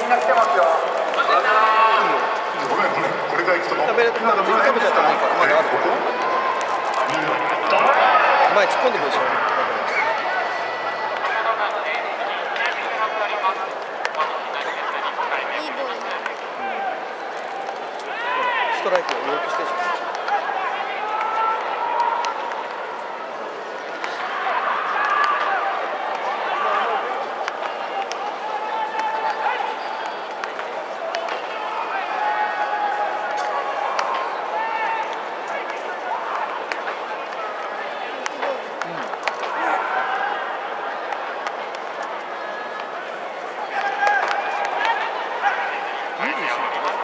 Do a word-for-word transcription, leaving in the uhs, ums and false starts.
んな来てますよ。 ごめんごめん、これが行くと食べるなんか自分食べちゃったらいいからまだある。前突っ込んでくるでしょ。ストライクを要求してるでしょ。